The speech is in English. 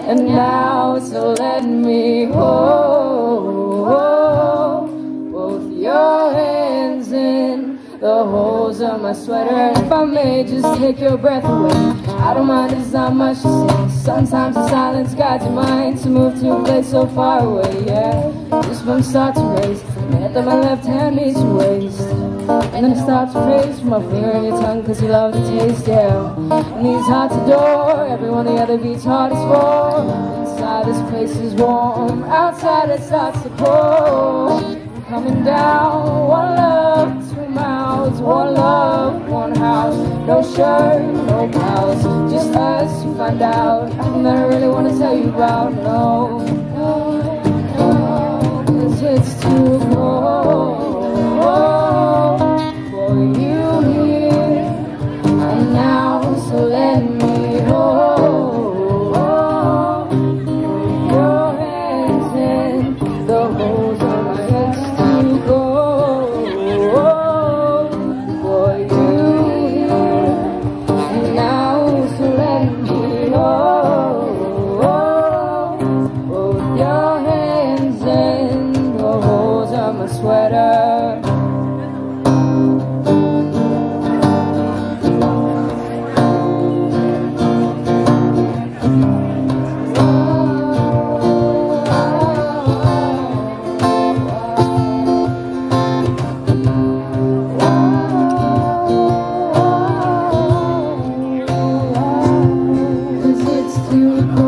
And now, so let me hold both your hands in the holes of my sweater. If I may just take your breath away, I don't mind, it's not much to say. Sometimes the silence guides your mind to move to a place so far away, yeah. Goosebumps start to race, the minute that my left hand meets your waist. And then it starts to race from my finger and your tongue, cause you love the taste, yeah. And these hearts adore everyone the other beats heart is for. Inside this place is warm, outside it starts to pour. Coming down, one love, two mouths, one love, one house. No shirt, no blouse, just us, you find out. Nothing that I really want to tell you about, no, no, no, cause it's too cold for you here and now, so let me hold your hands in the holes of my head to go for you here and now, so let me hold both your hands in the holes of my sweater. Cause it's too cold.